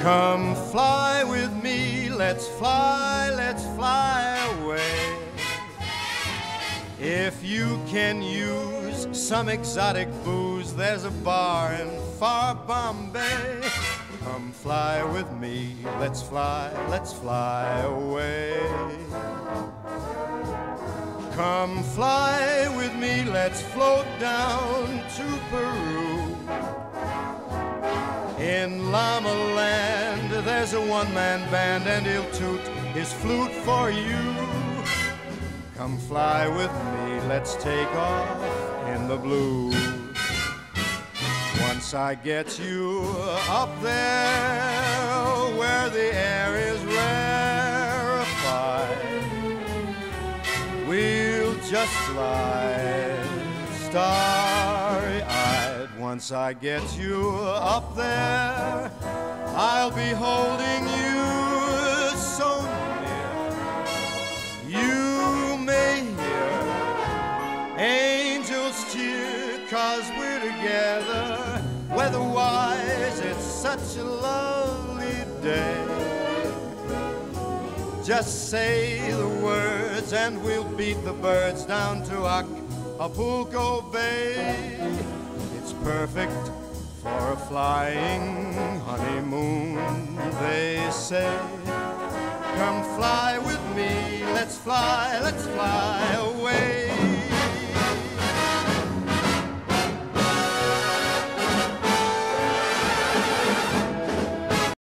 Come fly with me, let's fly away. If you can use some exotic booze, there's a bar in far Bombay. Come fly with me, let's fly away. Come fly with me, let's float down to Peru. In Llama Land, there's a one-man band, and he'll toot his flute for you. Come fly with me, let's take off in the blue. Once I get you up there where the air is rarefied, we'll just glide starry-eyed. Once I get you up there, I'll be holding you so near. You may hear angels cheer, 'cause we're together. Weather-wise, it's such a lovely day. Just say the words and we'll beat the birds down to Acapulco Bay. It's perfect for a flying honeymoon, they say. Come fly with me, let's fly away.